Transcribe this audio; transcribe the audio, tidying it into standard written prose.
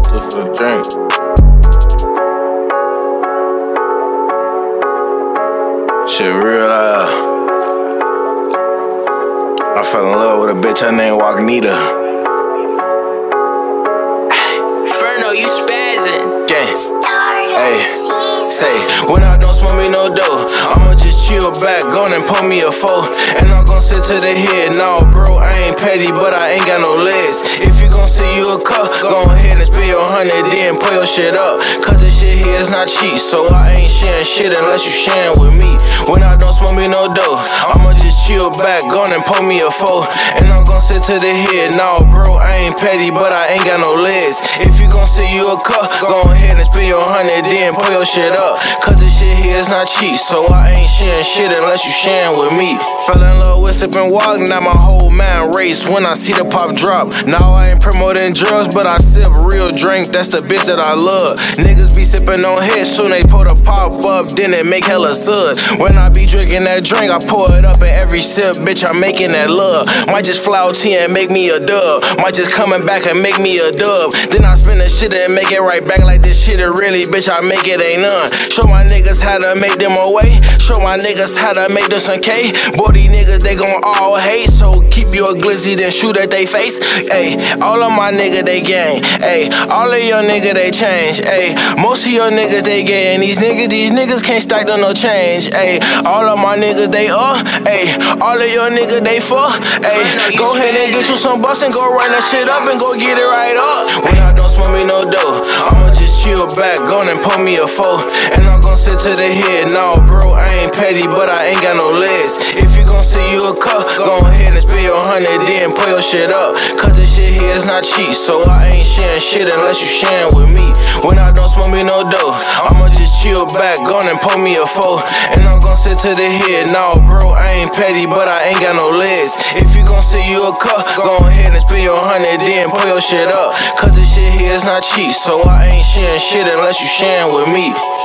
Just a drink. Shit real I fell in love with a bitch, her name Wagnita. Ferno, you spazzing. Gang. Hey, say, when I don't smoke me no dough, I'ma just chill back, gon' and pull me a foe. And I'm gon' sit to the head. Nah, bro, I ain't petty, but I ain't got no legs. If you gon' see you a cup, go ahead and spend your 100, then pull your shit up. Cause this shit here is not cheap, so I ain't sharing shit unless you sharing with me. When I don't smoke me no dough, I'ma just chill back, gon' and pull me a foe. And I'm gon' sit to the head. Nah, bro, I ain't petty, but I ain't got no legs. If you gon' see you a cup, go ahead and spend your 100, then pull your shit up. Cause this shit here is not cheap, so I ain't sharing shit unless you sharing with me. Fell in love with sippin' walk, now my whole mind race when I see the pop drop. Now I ain't promoting drugs, but I sip real drink, that's the bitch that I love. Niggas be sippin' on hits, soon they pull the pop up, then it make hella suds. When I be drinking that drink, I pour it up in every sip, bitch, I'm making that love. Might just fly OT and make me a dub, might just coming back and make me a dub. Then I spin the shit and make it right back like this shit it really, bitch, I make it ain't none. Show my niggas how to make them away, show my niggas how to make them some K. Boy, these niggas, they gon' all hate, so keep your glizzy, then shoot at they face. Ayy, all of my niggas, they gang. Ayy, all of your niggas, they change. Ayy, most of your niggas, they gay, and these niggas can't stack on no change. Ayy, all of my niggas, they ayy, all of your niggas, they fuck. Ayy, go ahead and get you some bus and go run that shit up and go get it right up. When I don't smoke me no dough, I'ma just chill back, gon' and pull me a foe. And I'm gon' sit to the head. Nah, bro, I ain't petty, but I ain't got no legs. If you gon' see you a cup, go ahead and spend your 100, then pull your shit up. Cause this shit here is not cheap, so I ain't sharing shit unless you sharing with me. When I don't smoke me no dough, I'ma just chill back, gon' and pull me a foe. And I'm gon' sit to the head. Nah, bro, I ain't petty, but I ain't got no legs. If you gon' see you a cup, go ahead and spend your 100, then pull your shit up. Cause this shit here is not cheap, so I ain't sharing shit unless you sharing with me.